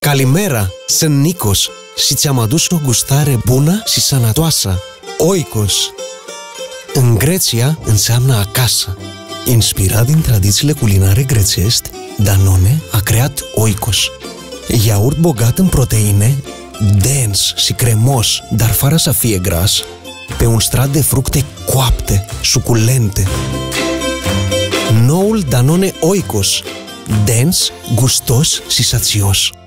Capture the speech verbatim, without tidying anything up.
Calimera, sunt Nikos și ți-am adus o gustare bună și sănătoasă. OIKOS. În Grecia înseamnă acasă. Inspirat din tradițiile culinare grecești, Danone a creat OIKOS. Iaurt bogat în proteine, dens și cremos, dar fără să fie gras, pe un strat de fructe coapte, suculente. Noul Danone OIKOS, dens, gustos și sațios.